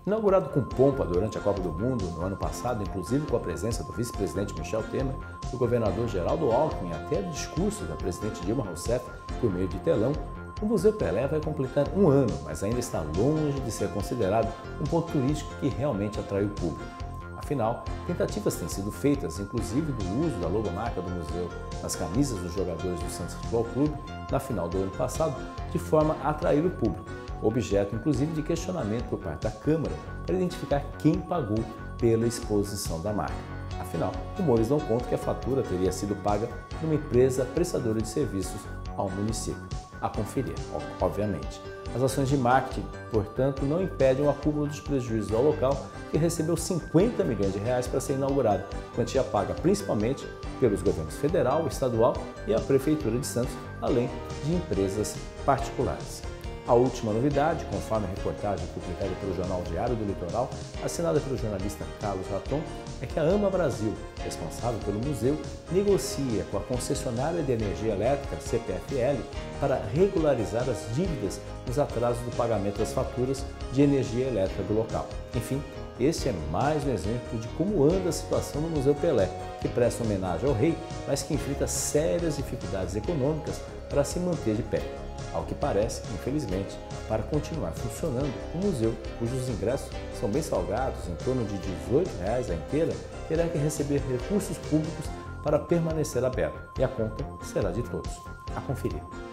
Inaugurado com pompa durante a Copa do Mundo no ano passado, inclusive com a presença do vice-presidente Michel Temer, do governador Geraldo Alckmin, até do discurso da presidente Dilma Rousseff por meio de telão, o Museu Pelé vai completar um ano, mas ainda está longe de ser considerado um ponto turístico que realmente atrai o público. Afinal, tentativas têm sido feitas, inclusive do uso da logomarca do museu nas camisas dos jogadores do Santos Futebol Clube na final do ano passado, de forma a atrair o público, objeto inclusive de questionamento por parte da Câmara para identificar quem pagou pela exposição da marca. Afinal, rumores dão conta que a fatura teria sido paga por uma empresa prestadora de serviços ao município. A conferir, obviamente. As ações de marketing, portanto, não impedem o acúmulo dos prejuízos ao local, que recebeu 50 milhões de reais para ser inaugurado, quantia paga principalmente pelos governos federal, estadual e a Prefeitura de Santos, além de empresas particulares. A última novidade, conforme a reportagem publicada pelo Jornal Diário do Litoral, assinada pelo jornalista Carlos Raton, é que a AMA Brasil, responsável pelo museu, negocia com a concessionária de energia elétrica, CPFL, para regularizar as dívidas nos atrasos do pagamento das faturas de energia elétrica do local. Enfim, este é mais um exemplo de como anda a situação no Museu Pelé, que presta homenagem ao rei, mas que enfrenta sérias dificuldades econômicas para se manter de pé. Ao que parece, infelizmente, para continuar funcionando, o museu, cujos ingressos são bem salgados, em torno de R$ 18 a inteira, terá que receber recursos públicos para permanecer aberto, e a conta será de todos. A conferir.